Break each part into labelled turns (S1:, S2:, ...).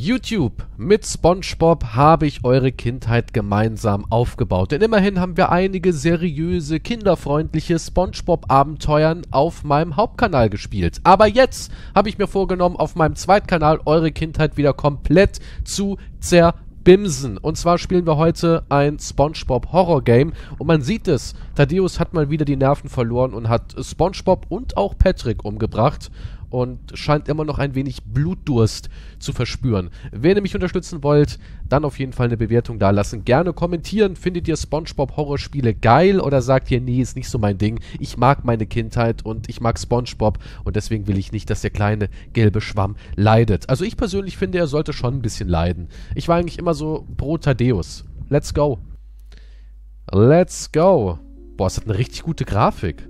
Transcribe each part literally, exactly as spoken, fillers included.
S1: YouTube, mit SpongeBob habe ich eure Kindheit gemeinsam aufgebaut. Denn immerhin haben wir einige seriöse, kinderfreundliche SpongeBob-Abenteuern auf meinem Hauptkanal gespielt. Aber jetzt habe ich mir vorgenommen, auf meinem Zweitkanal eure Kindheit wieder komplett zu zerbimsen. Und zwar spielen wir heute ein SpongeBob-Horror-Game. Und man sieht es, Thaddeus hat mal wieder die Nerven verloren und hat SpongeBob und auch Patrick umgebracht. Und scheint immer noch ein wenig Blutdurst zu verspüren. Wenn ihr mich unterstützen wollt, dann auf jeden Fall eine Bewertung dalassen. Gerne kommentieren. Findet ihr SpongeBob-Horrorspiele geil oder sagt ihr, nee, ist nicht so mein Ding. Ich mag meine Kindheit und ich mag SpongeBob und deswegen will ich nicht, dass der kleine gelbe Schwamm leidet. Also ich persönlich finde, er sollte schon ein bisschen leiden. Ich war eigentlich immer so pro Thaddeus. Let's go. Let's go. Boah, es hat eine richtig gute Grafik.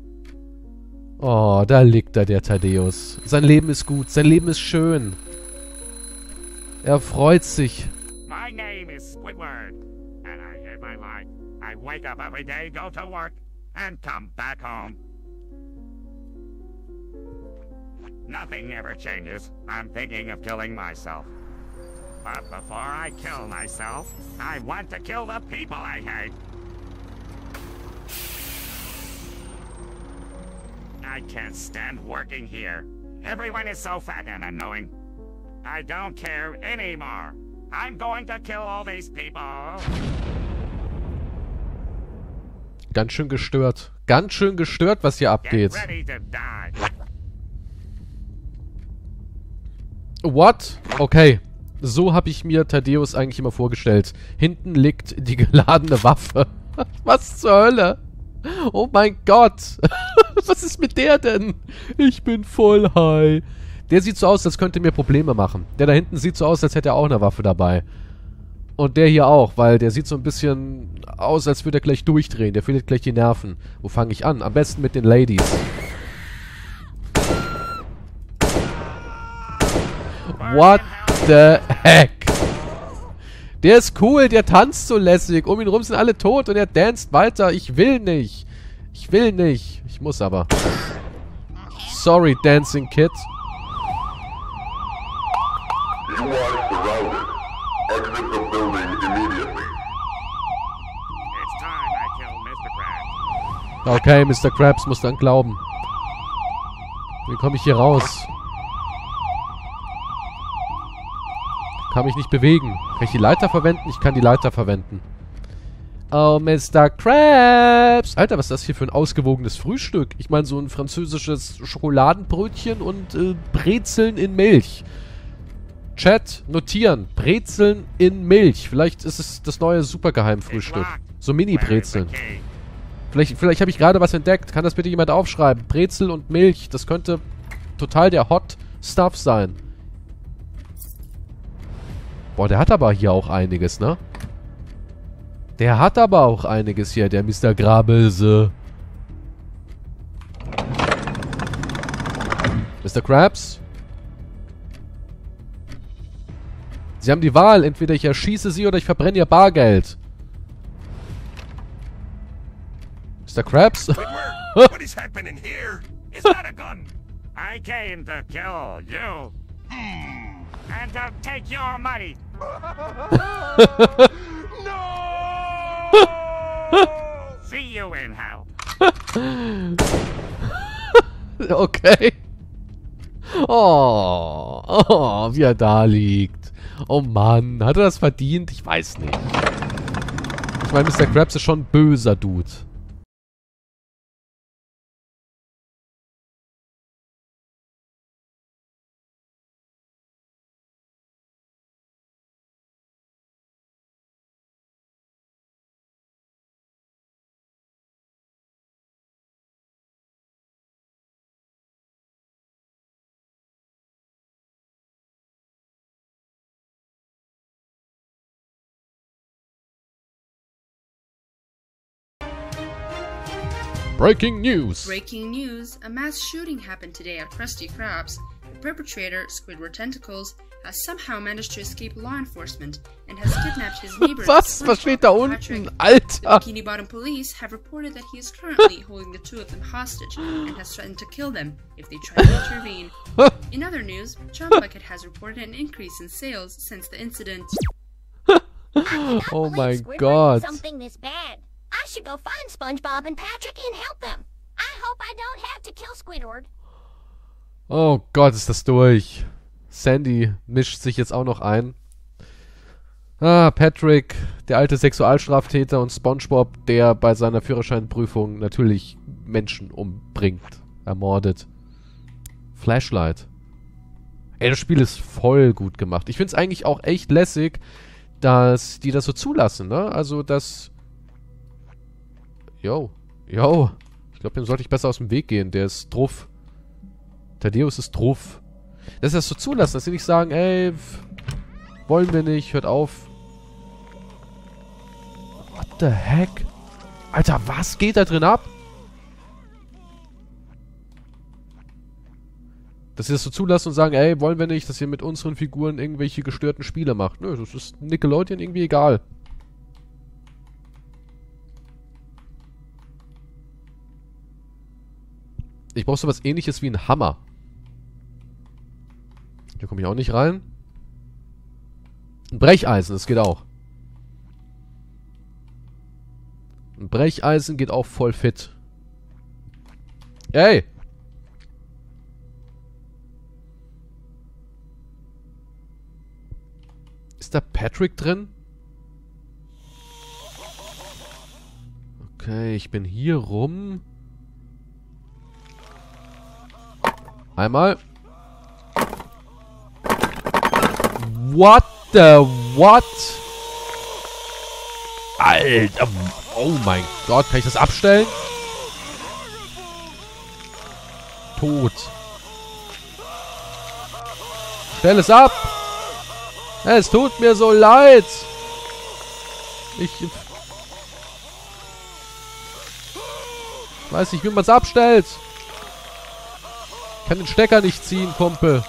S1: Oh, da liegt da der Thaddeus. Sein Leben ist gut, sein Leben ist schön. Er freut sich.
S2: My name is Squidward, and I hate my life. I wake up every day, go to work, and come back home. Nothing ever changes. I'm thinking of killing myself. But before I kill myself, I want to kill the people I hate. I can't stand working here. Everyone is so fat and annoying. I don't care anymore. I'm going to kill all these people.
S1: Ganz schön gestört. Ganz schön gestört, was hier abgeht.
S2: Get ready to die.
S1: What? Okay. So habe ich mir Thaddeus eigentlich immer vorgestellt. Hinten liegt die geladene Waffe. Was zur Hölle? Oh mein Gott. Was ist mit der denn? Ich bin voll high. Der sieht so aus, als könnte mir Probleme machen. Der da hinten sieht so aus, als hätte er auch eine Waffe dabei. Und der hier auch, weil der sieht so ein bisschen aus, als würde er gleich durchdrehen. Der verliert gleich die Nerven. Wo fange ich an? Am besten mit den Ladies. What the heck? Der ist cool, der tanzt so lässig. Um ihn rum sind alle tot und er danst weiter. Ich will nicht. Ich will nicht. Ich muss aber. Sorry, Dancing Kid.
S3: You are surrounded. Exit the building immediately.
S2: It's time I kill Mister Krabs.
S1: Okay, Mister Krabs muss dann glauben. Wie komme ich hier raus? Kann mich nicht bewegen. Kann ich die Leiter verwenden? Ich kann die Leiter verwenden. Oh, Mister Krabs. Alter, was ist das hier für ein ausgewogenes Frühstück? Ich meine, so ein französisches Schokoladenbrötchen und äh, Brezeln in Milch. Chat, notieren. Brezeln in Milch. Vielleicht ist es das neue Supergeheimfrühstück. So Mini-Brezeln. Vielleicht, vielleicht habe ich gerade was entdeckt. Kann das bitte jemand aufschreiben? Brezel und Milch. Das könnte total der Hot Stuff sein. Boah, der hat aber hier auch einiges, ne? Der hat aber auch einiges hier, der Mister Grabelse. Mister Krabs? Sie haben die Wahl, entweder ich erschieße Sie oder ich verbrenne Ihr Bargeld. Mister Krabs?
S2: What is happening here? Is that a gun? I came to kill you. And to take your money. See you in hell.
S1: Okay. Oh, oh, wie er da liegt. Oh Mann, hat er das verdient? Ich weiß nicht. Ich meine, Mister Krabs ist schon ein böser Dude. Breaking News.
S4: Breaking news, a mass shooting happened today at Krusty Krabs. The perpetrator, Squidward Tentacles, has somehow managed to escape law enforcement and has kidnapped his neighbor.
S1: Was? Was steht da unten? Alter!
S4: The Bikini Bottom police have reported that he is currently holding the two of them hostage and has threatened to kill them if they try to intervene. In other news, Chum Bucket has reported an increase in sales since the incident.
S1: Oh my God!
S5: Something this bad. I should go find SpongeBob and Patrick and help them. I hope I don't have to kill Squidward.
S1: Oh Gott, ist das durch. Sandy mischt sich jetzt auch noch ein. Ah, Patrick, der alte Sexualstraftäter, und SpongeBob, der bei seiner Führerscheinprüfung natürlich Menschen umbringt, ermordet. Flashlight. Ey, das Spiel ist voll gut gemacht. Ich find's eigentlich auch echt lässig, dass die das so zulassen, ne? Also, dass... Yo, yo. Ich glaube, dem sollte ich besser aus dem Weg gehen. Der ist druff. Thaddeus ist druff. Dass sie das so zulassen, dass sie nicht sagen, ey, wollen wir nicht, hört auf. What the heck? Alter, was geht da drin ab? Dass sie das so zulassen und sagen, ey, wollen wir nicht, dass ihr mit unseren Figuren irgendwelche gestörten Spiele macht. Nö, das ist Nickelodeon irgendwie egal. Ich brauche sowas Ähnliches wie einen Hammer. Hier komme ich auch nicht rein. Ein Brecheisen, das geht auch. Ein Brecheisen geht auch voll fit. Ey! Ist da Patrick drin? Okay, ich bin hier rum. Einmal. What the what? Alter. Oh mein Gott. Kann ich das abstellen? Tot. Stell es ab. Es tut mir so leid. Ich weiß nicht, wie man es abstellt. Ich kann den Stecker nicht ziehen, Kumpel.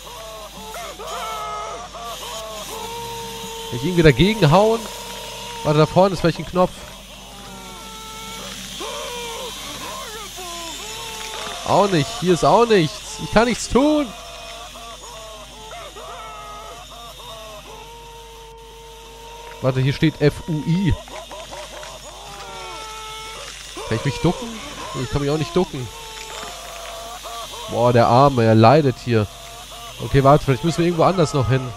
S1: Kann ich irgendwie dagegen hauen? Warte, da vorne ist vielleicht ein Knopf. Auch nicht. Hier ist auch nichts. Ich kann nichts tun. Warte, hier steht F U I. Kann ich mich ducken? Ich kann mich auch nicht ducken. Boah, der Arme, er leidet hier. Okay, warte, vielleicht müssen wir irgendwo anders noch hin.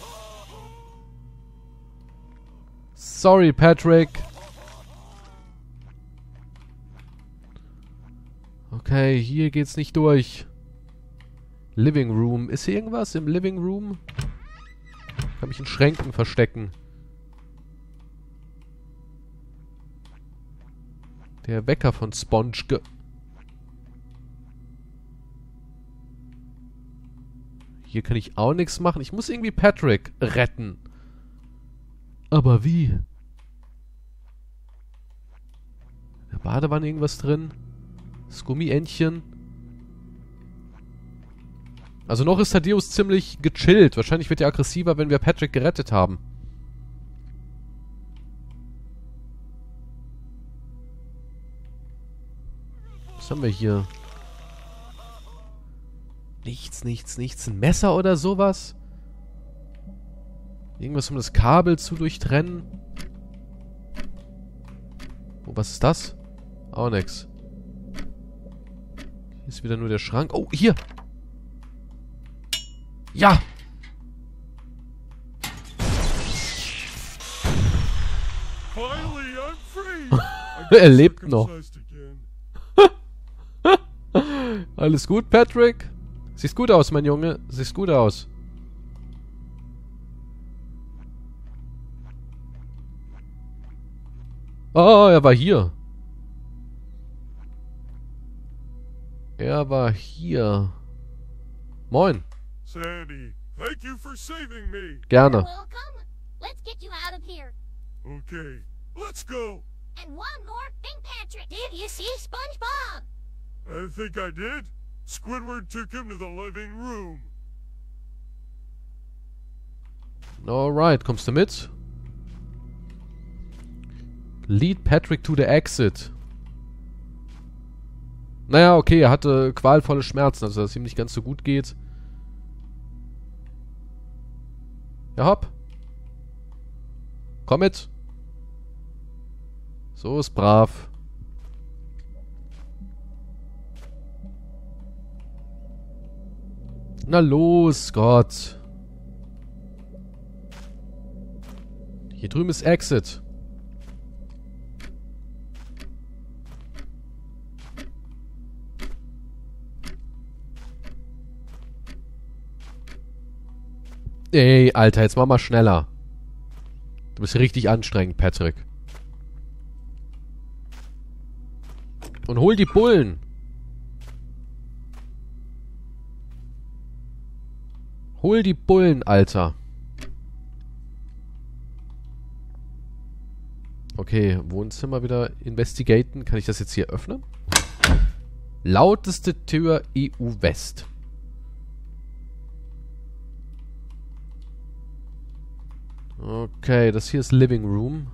S1: Sorry, Patrick. Okay, hier geht's nicht durch. Living Room. Ist hier irgendwas im Living Room? Ich kann mich in Schränken verstecken. Der Wecker von Sponge. Hier kann ich auch nichts machen. Ich muss irgendwie Patrick retten. Aber wie? In der Badewanne irgendwas drin? Das Gummientchen? Also noch ist Thaddeus ziemlich gechillt. Wahrscheinlich wird er aggressiver, wenn wir Patrick gerettet haben. Was haben wir hier? Nichts, nichts, nichts. Ein Messer oder sowas? Irgendwas, um das Kabel zu durchtrennen? Oh, was ist das? Auch nix. Hier ist wieder nur der Schrank. Oh, hier! Ja! Er lebt noch. Alles gut, Patrick? Siehst gut aus, mein Junge. Siehst gut aus. Oh, er war hier. Er war hier. Moin.
S6: Sandy, thank you for saving me.
S1: Gerne.
S5: Welcome. Let's get you out of here.
S6: Okay, let's go.
S5: And one more thing, Patrick. Did you see SpongeBob?
S6: I think I did. Squidward took him to the living room.
S1: Alright, kommst du mit? Lead Patrick to the exit. Naja, okay, er hatte qualvolle Schmerzen, also dass es ihm nicht ganz so gut geht. Ja, hopp. Komm mit. So ist brav. Na los, Gott. Hier drüben ist Exit. Ey, Alter, jetzt mach mal schneller. Du bist richtig anstrengend, Patrick. Und hol die Bullen. Hol die Bullen, Alter. Okay, Wohnzimmer wieder investigaten. Kann ich das jetzt hier öffnen? Lauteste Tür E U West. Okay, das hier ist Living Room.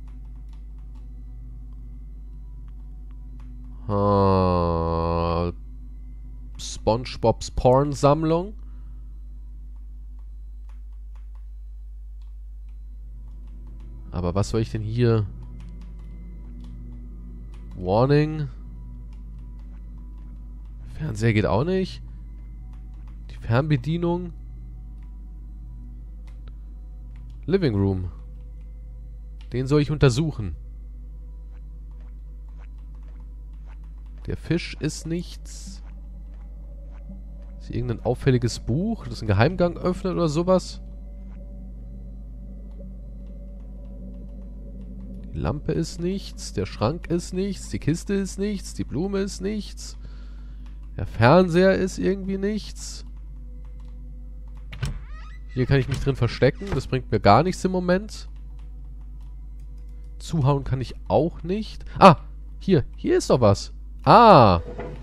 S1: Ah, SpongeBobs Pornsammlung. Aber was soll ich denn hier? Warning. Fernseher geht auch nicht. Die Fernbedienung. Living Room. Den soll ich untersuchen. Der Fisch ist nichts. Ist hier irgendein auffälliges Buch, das einen Geheimgang öffnet oder sowas? Die Lampe ist nichts. Der Schrank ist nichts. Die Kiste ist nichts. Die Blume ist nichts. Der Fernseher ist irgendwie nichts. Hier kann ich mich drin verstecken. Das bringt mir gar nichts im Moment. Zuhauen kann ich auch nicht. Ah, hier. Hier ist doch was. Ah.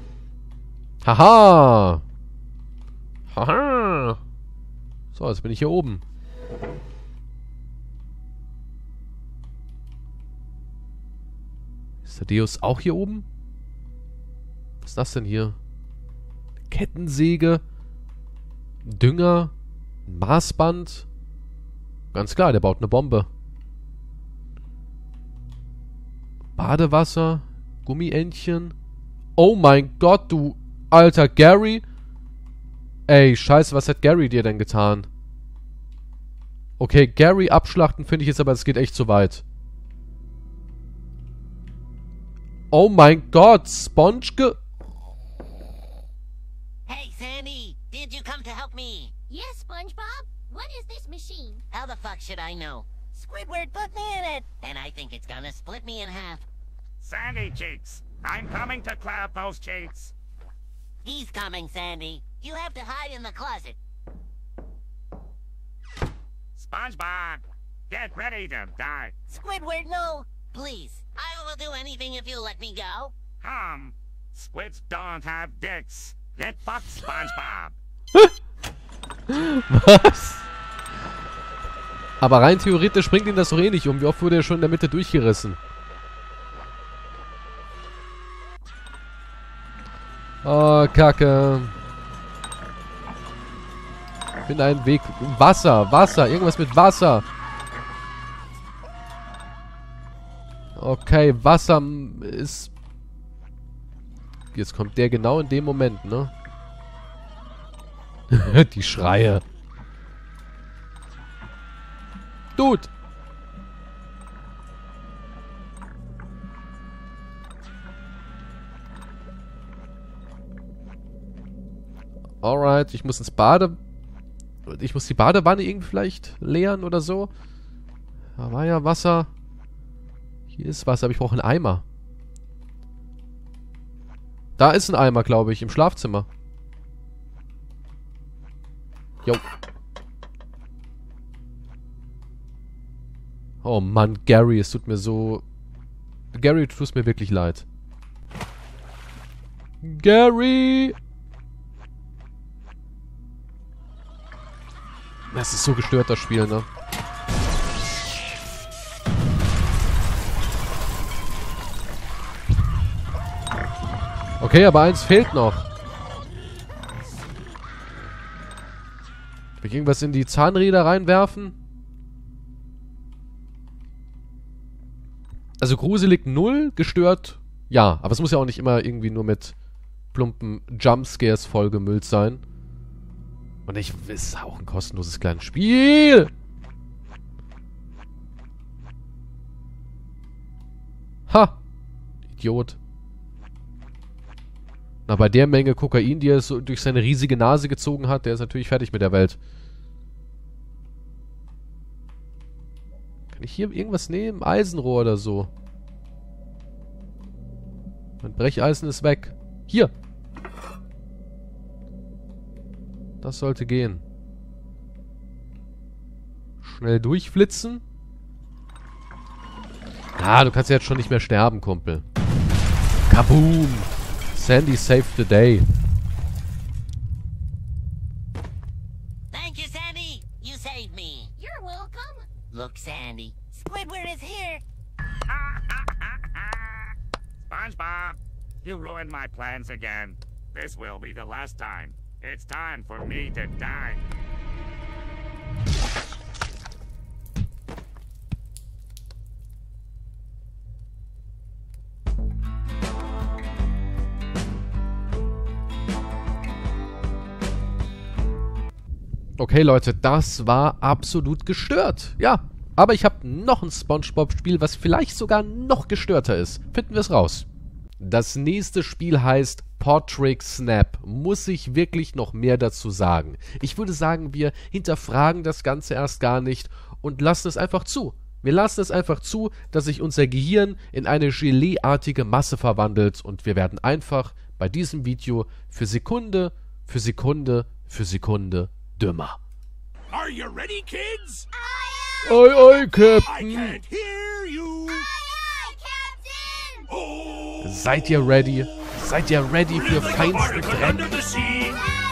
S1: Haha. Haha. So, jetzt bin ich hier oben. Ist der Deus auch hier oben? Was ist das denn hier? Kettensäge. Dünger. Ein Maßband. Ganz klar, der baut eine Bombe. Badewasser. Gummientchen. Oh mein Gott, du alter Gary. Ey, scheiße, was hat Gary dir denn getan? Okay, Gary abschlachten finde ich jetzt, aber es geht echt zu weit. Oh mein Gott, SpongeGe...
S7: Hey, Sandy, did you come to help me?
S5: Yes, SpongeBob. What is this machine?
S7: How the fuck should I know? Squidward put me in it, and I think it's gonna split me in half.
S2: Sandy Cheeks, I'm coming to clap those cheeks.
S7: He's coming, Sandy. You have to hide in the closet.
S2: SpongeBob, get ready to die.
S7: Squidward, no. Please, I will do anything if you let me go.
S2: Hum, squids don't have dicks. Get fucked, SpongeBob.
S1: Was? Aber rein theoretisch bringt ihn das doch eh nicht um. Wie oft wurde er schon in der Mitte durchgerissen? Oh, Kacke. Finde einen Weg. Wasser, Wasser, irgendwas mit Wasser. Okay, Wasser ist... Jetzt kommt der genau in dem Moment, ne? Die Schreie. Dude! Alright, ich muss ins Bade... Ich muss die Badewanne irgendwie vielleicht leeren oder so. Da war ja Wasser. Hier ist Wasser, aber ich brauche einen Eimer. Da ist ein Eimer, glaube ich, im Schlafzimmer. Jo. Oh Mann, Gary, es tut mir so... Gary, du tust mir wirklich leid. Gary! Das ist so gestört, das Spiel, ne? Okay, aber eins fehlt noch. Will ich irgendwas in die Zahnräder reinwerfen? Also gruselig null, gestört ja. Aber es muss ja auch nicht immer irgendwie nur mit plumpen Jumpscares vollgemüllt sein. Und ich ist auch ein kostenloses kleines Spiel. Ha! Idiot. Na, bei der Menge Kokain, die er so durch seine riesige Nase gezogen hat, der ist natürlich fertig mit der Welt. Kann ich hier irgendwas nehmen? Eisenrohr oder so. Mein Brecheisen ist weg. Hier! Das sollte gehen. Schnell durchflitzen. Ah, du kannst ja jetzt schon nicht mehr sterben, Kumpel. Kaboom! Sandy saved the day.
S7: Thank you, Sandy. You saved me.
S5: You're welcome.
S7: Look, Sandy. Squidward is here.
S2: SpongeBob, you ruined my plans again. This will be the last time. It's time for me to die.
S1: Okay, Leute, das war absolut gestört. Ja, aber ich habe noch ein SpongeBob-Spiel, was vielleicht sogar noch gestörter ist. Finden wir es raus. Das nächste Spiel heißt Portrick Snap. Muss ich wirklich noch mehr dazu sagen? Ich würde sagen, wir hinterfragen das Ganze erst gar nicht und lassen es einfach zu. Wir lassen es einfach zu, dass sich unser Gehirn in eine Geleeartige Masse verwandelt und wir werden einfach bei diesem Video für Sekunde, für Sekunde, für Sekunde dümmer.
S6: Are you ready, kids?
S1: Oi, oi,
S6: I
S1: Captain!
S6: can't hear you. Oh,
S1: Seid ihr ready? Seid ihr ready für feinsten Dreck?
S6: under the sea.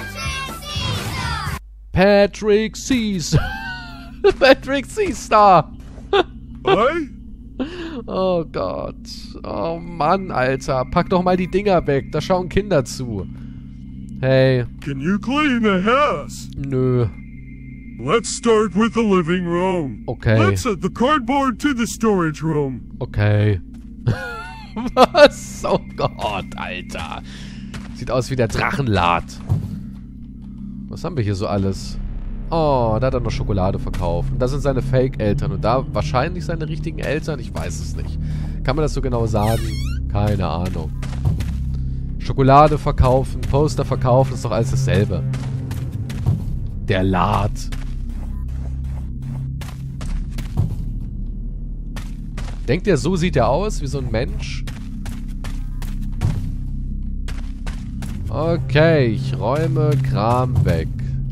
S1: Patrick Seas! Patrick Seastar!
S6: Hey?
S1: Oh Gott. Oh Mann, Alter. Pack doch mal die Dinger weg. Da schauen Kinder zu. Hey.
S6: Can you clean the house?
S1: Nö.
S6: Let's start with the living room.
S1: Okay.
S6: Let's set the cardboard to the storage room.
S1: Okay. Was? Oh Gott, Alter. Sieht aus wie der Drachenlad. Was haben wir hier so alles? Oh, da hat er noch Schokolade verkauft. Und das sind seine Fake-Eltern. Und da wahrscheinlich seine richtigen Eltern? Ich weiß es nicht. Kann man das so genau sagen? Keine Ahnung. Schokolade verkaufen, Poster verkaufen, ist doch alles dasselbe. Der Lad. Denkt ihr, so sieht er aus? Wie so ein Mensch? Okay, ich räume Kram weg.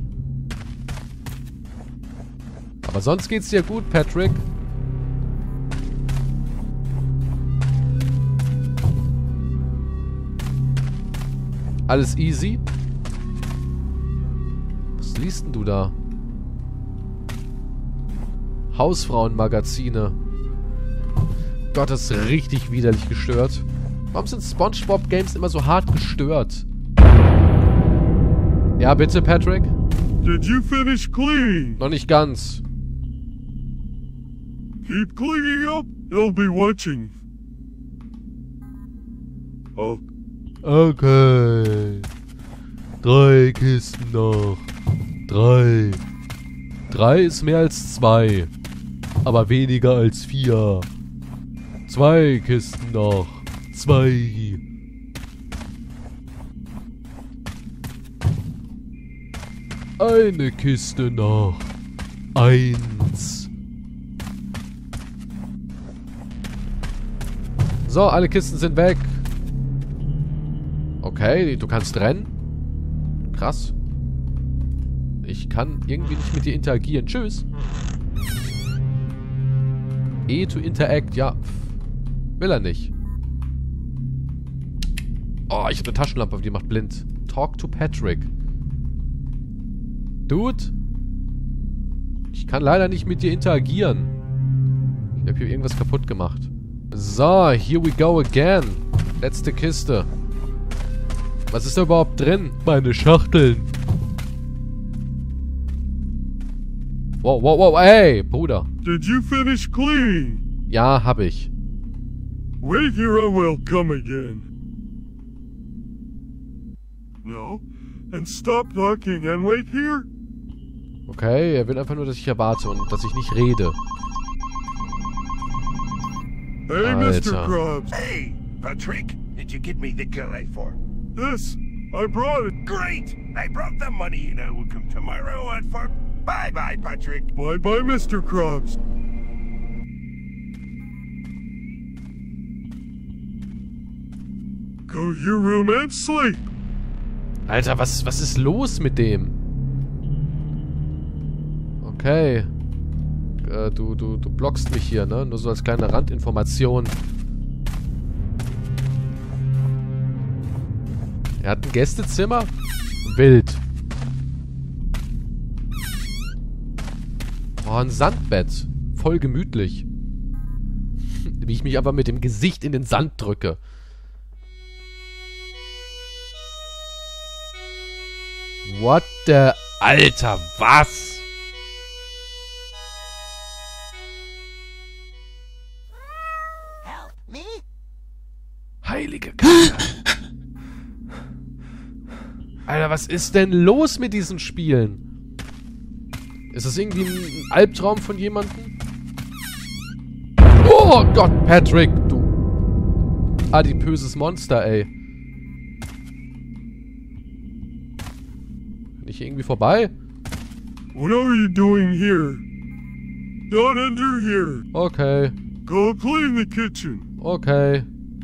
S1: Aber sonst geht's dir gut, Patrick. Alles easy? Was liest denn du da? Hausfrauenmagazine. Gott, das ist richtig widerlich gestört. Warum sind SpongeBob-Games immer so hart gestört? Ja, bitte, Patrick?
S6: Did you finish cleaning?
S1: Noch nicht ganz.
S6: Keep cleaning up. They'll be watching. Oh.
S1: Okay. Drei Kisten noch. Drei. Drei ist mehr als zwei. Aber weniger als vier. Zwei Kisten noch. Zwei. Eine Kiste noch. Eins. So, alle Kisten sind weg. Okay, du kannst rennen. Krass. Ich kann irgendwie nicht mit dir interagieren. Tschüss. E to interact, ja. Will er nicht. Oh, ich habe eine Taschenlampe, aber die macht blind. Talk to Patrick. Dude? Ich kann leider nicht mit dir interagieren. Ich habe hier irgendwas kaputt gemacht. So, here we go again. Letzte Kiste. Was ist da überhaupt drin? Meine Schachteln. Wow, wow, wow, hey, Bruder.
S6: Did you finish cleaning?
S1: Ja, hab ich.
S6: Wait here, I will come again. No? And stop talking and wait here?
S1: Okay, er will einfach nur, dass ich erwarte und dass ich nicht rede.
S6: Hey,
S1: Alter.
S6: Mister Krabs.
S8: Hey, Patrick, did you get me the Calais for?
S6: This, I brought it.
S8: Great! I brought the money and I will come tomorrow at four. Bye-bye, Patrick.
S6: Bye-bye, Mister Krabs. Go to your room and sleep.
S1: Alter, was, was ist los mit dem? Okay. Äh, du, du, du blockst mich hier, ne? Nur so als kleine Randinformation. Er hat ein Gästezimmer? Wild. Oh, ein Sandbett. Voll gemütlich. Wie ich mich aber mit dem Gesicht in den Sand drücke. What the... Alter, was?
S7: Help me?
S1: Heilige Kacke. Alter, was ist denn los mit diesen Spielen? Ist das irgendwie ein Albtraum von jemandem? Oh Gott, Patrick, du adipöses Monster, ey. Bin ich hier irgendwie vorbei?
S6: What are you doing here? Don't enter here.
S1: Okay,
S6: Go clean the kitchen.
S1: okay.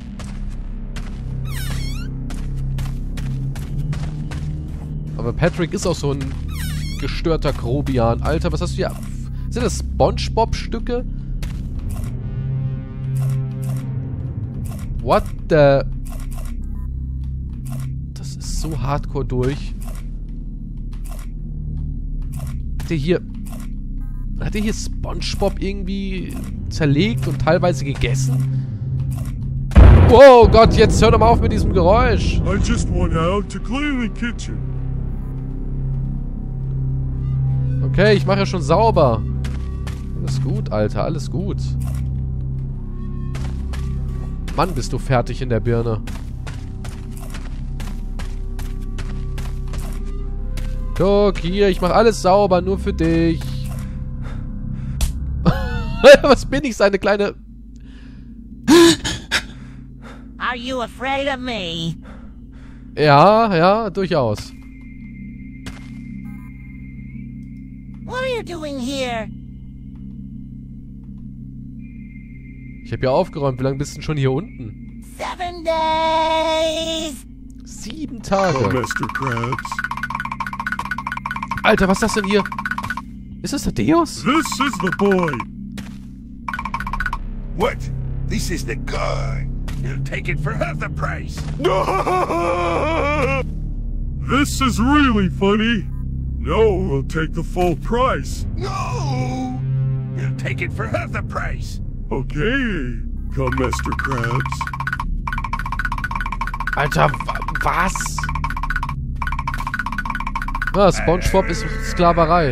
S1: Aber Patrick ist auch so ein gestörter Grobian. Alter, was hast du hier? Sind das SpongeBob-Stücke? What the... Das ist so hardcore durch. Hat der hier... Hat der hier SpongeBob irgendwie zerlegt und teilweise gegessen? Wow, Gott, jetzt hör doch mal auf mit diesem Geräusch.
S6: I just went out to clean the kitchen.
S1: Okay, ich mache ja schon sauber. Alles gut, Alter, alles gut. Mann, bist du fertig in der Birne. Guck, hier, ich mache alles sauber, nur für dich. Was bin ich, seine kleine...
S7: Are you afraid of me?
S1: Ja, ja, durchaus.
S7: What are you doing here?
S1: Ich habe ja aufgeräumt. Wie lange bist du denn schon hier unten?
S7: Seven days!
S1: Sieben
S6: Oh,
S1: Tage.
S6: Mister Krabs.
S1: Alter, was ist das denn hier? Ist das der Deus?
S6: This is the boy.
S8: What? This is the guy. You'll take it for half the price.
S6: This is really funny. No, we'll take the full price.
S8: No! You'll take it for half the price.
S6: Okay. Come, Mister Krabs.
S1: Alter, wa was? Ah, SpongeBob ist Sklaverei.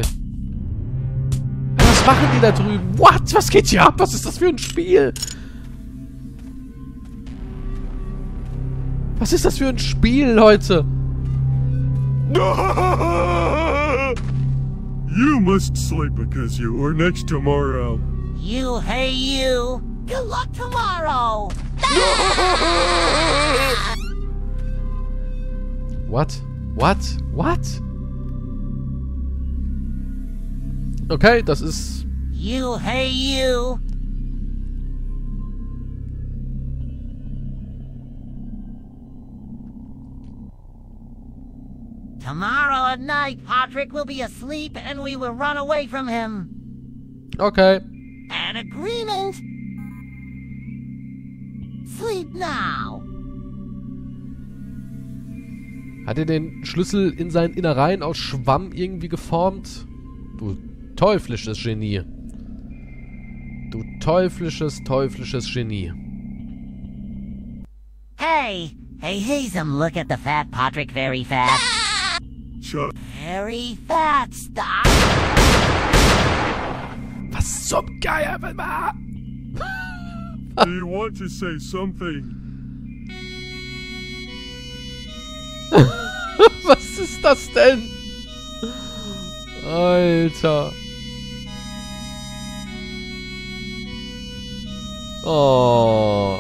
S1: Was machen die da drüben? What? Was geht hier ab? Was ist das für ein Spiel? Was ist das für ein Spiel, Leute?
S6: You must sleep because you are next tomorrow.
S7: You, hey you! Good luck tomorrow!
S1: What? What? What? Okay, das ist...
S7: You, hey you! Tomorrow at night, Patrick will be asleep and we will run away from him.
S1: Okay.
S7: An agreement? Sleep now.
S1: Hat er den Schlüssel in seinen Innereien aus Schwamm irgendwie geformt? Du teuflisches Genie. Du teuflisches, teuflisches Genie.
S7: Hey, hey, Hazem, look at the fat Patrick very fat.
S6: Chuck,
S7: Very fat, stop.
S1: Was zum Geier?
S6: do you want to say something?
S1: Was ist das denn? Alter. Oh.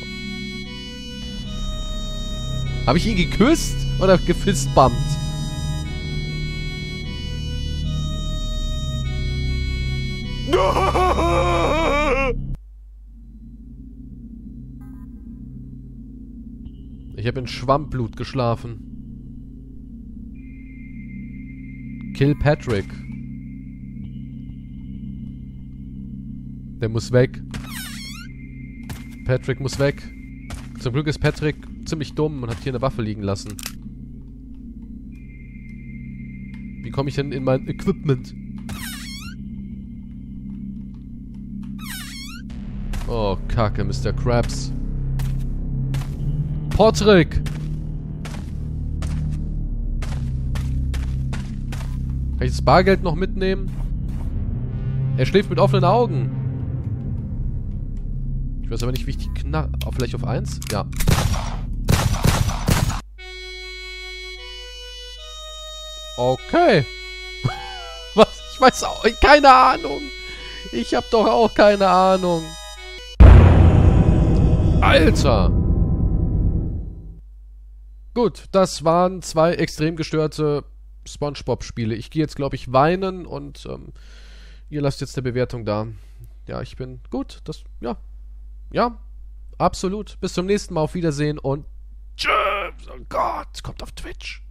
S1: Habe ich ihn geküsst oder gefistbumpt? Ich habe in Schwammblut geschlafen. Kill Patrick. Der muss weg. Patrick muss weg. Zum Glück ist Patrick ziemlich dumm und hat hier eine Waffe liegen lassen. Wie komme ich denn in mein Equipment? Oh, Kacke, Mister Krabs. Patrick! Kann ich das Bargeld noch mitnehmen? Er schläft mit offenen Augen. Ich weiß aber nicht, wie ich die knall... Oh, vielleicht auf eins? Ja. Okay. Was? Ich weiß auch... Keine Ahnung. Ich hab doch auch keine Ahnung. Alter. Gut, das waren zwei extrem gestörte SpongeBob-Spiele. Ich gehe jetzt, glaube ich, weinen und ähm, ihr lasst jetzt eine Bewertung da. Ja, ich bin gut. Das, ja. Ja, absolut. Bis zum nächsten Mal. Auf Wiedersehen und tschüss. Oh Gott, kommt auf Twitch.